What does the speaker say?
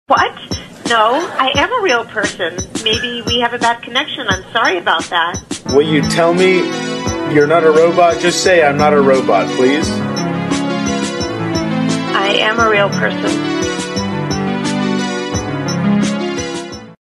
What? No, I am a real person. Maybe we have a bad connection. I'm sorry about that. Will you tell me you're not a robot? Just say I'm not a robot, please. I am a real person.